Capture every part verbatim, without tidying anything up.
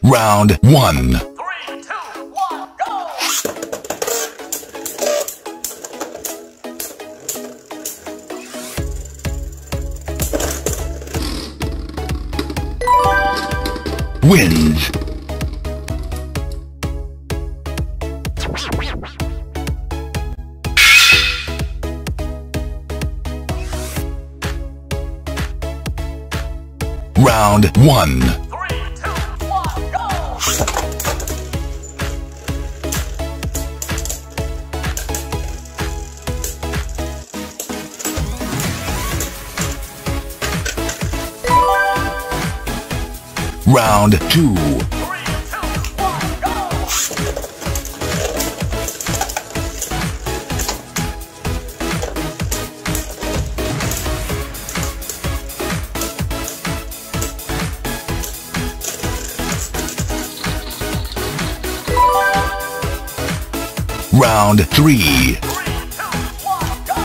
Round one. Three, two, one, go! Wins. Round one. Three, two, one, go! Round two. Three, two, one, go! Round three. Three, two, one, go!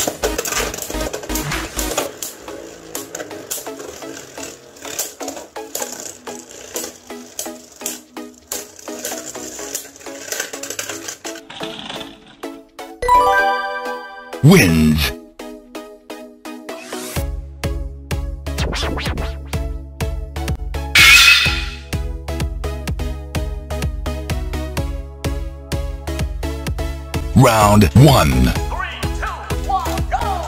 Wins. Round one. Three, two, one, go!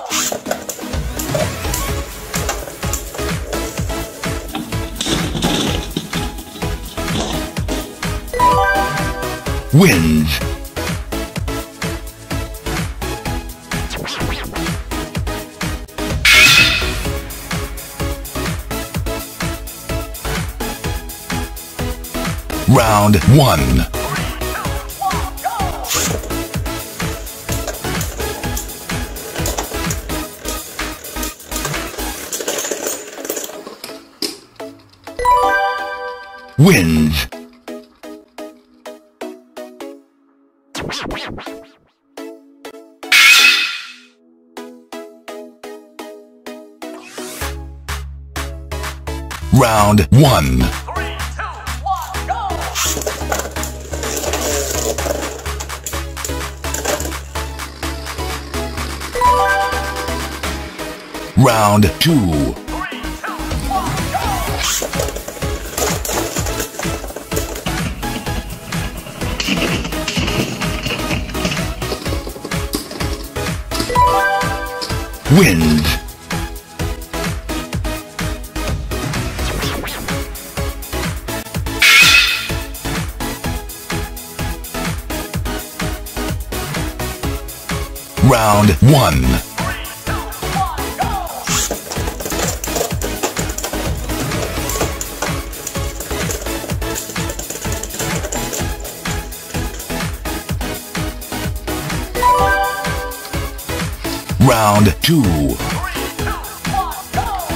Wins. Round one. Wins. Round one. Three, two, one, go! Round two. Three, two, one, go! Wins. Round one. Three, two, one, go! Round two. Three, two, one, go!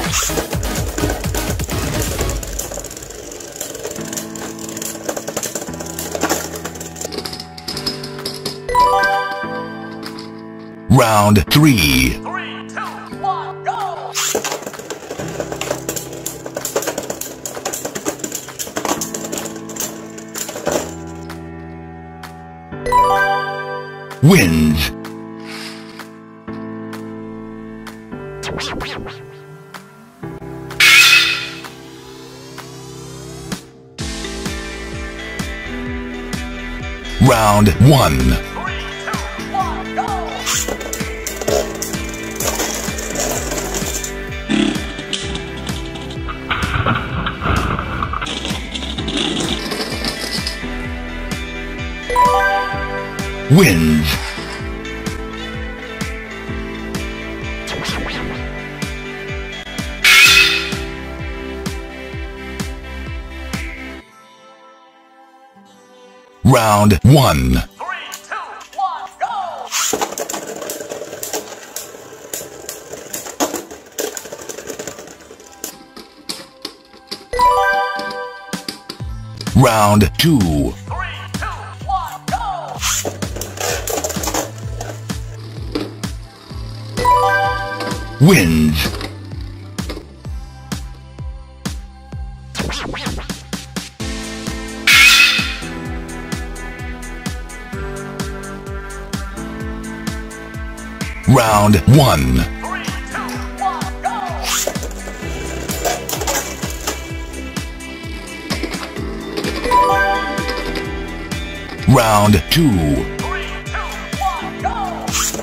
Round three. Three, two, one, go! Wins. Round one. Three, two, one, go! Wins. Round one. Three, two, one, go! Round two. Three, two, one, go! Wins. Round one. Three, two, one, go! Round two. Three, two, one, go!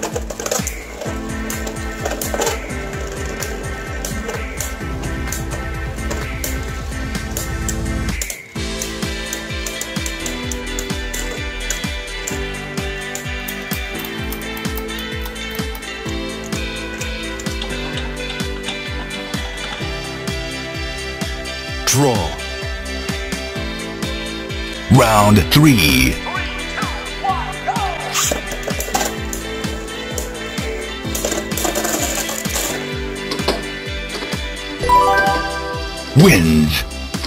Draw. Round three. Three, two, one, go! Wins.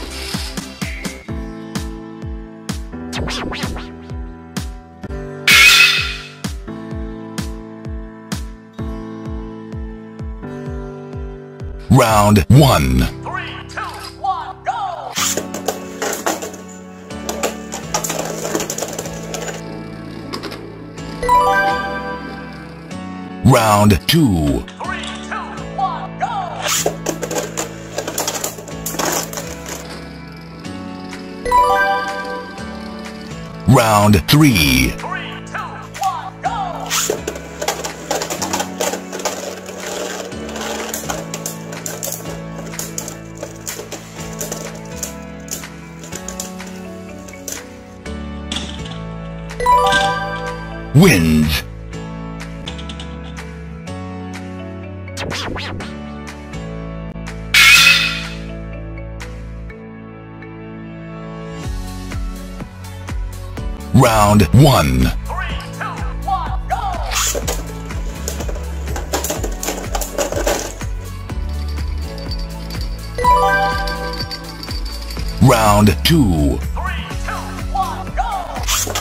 Round one. Three, two, one, go! Round two. Three, two, one, go! Round three. Three, two, one, go! Wins. Round one. Three, two, one, go! Round two. Three, two, one, go!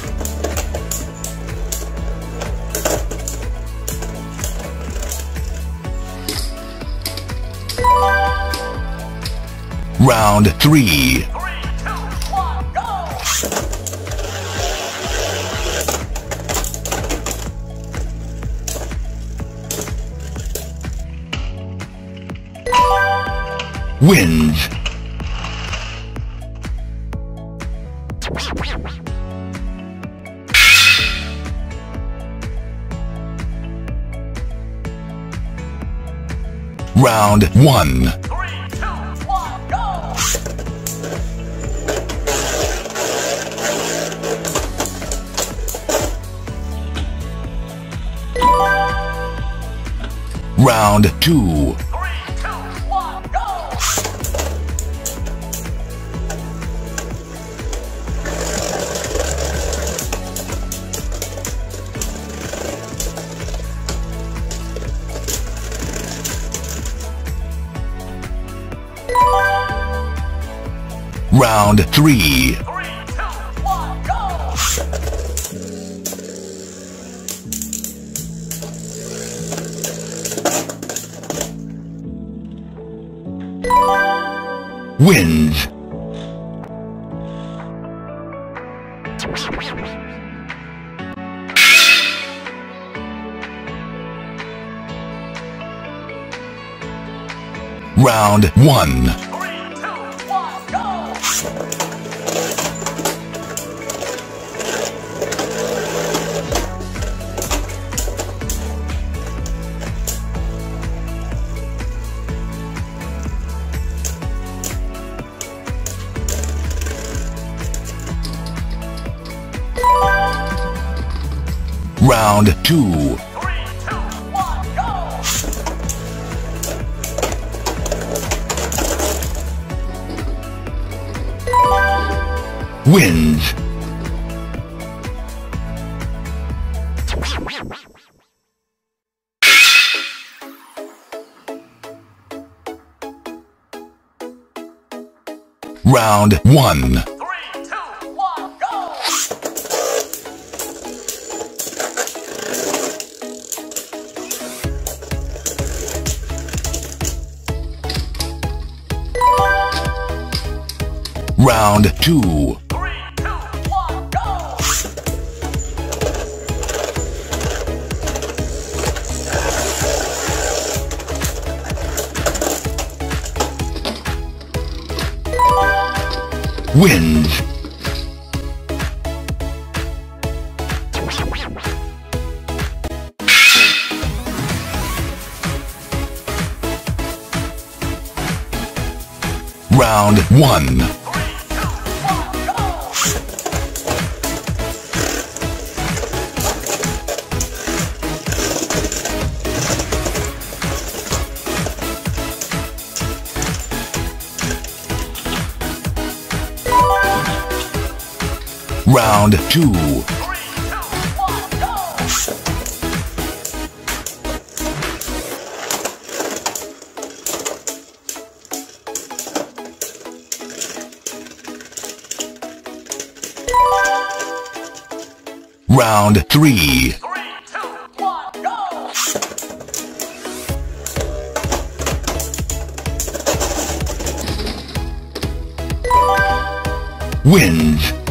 Round three. Three, two, one, go! Wins. Round one. Three, two, one, go! Round two. Three, two, one, go! Round three. Three, two, one, go! Wins. Round one. Three, two, one, go! Round two. Three, two, one, go! Wins. Round one. Three, two, one, go! Round two. Three, two, one, go! wins. Round one. Round two. Round three. Three, two, one, go! Wins.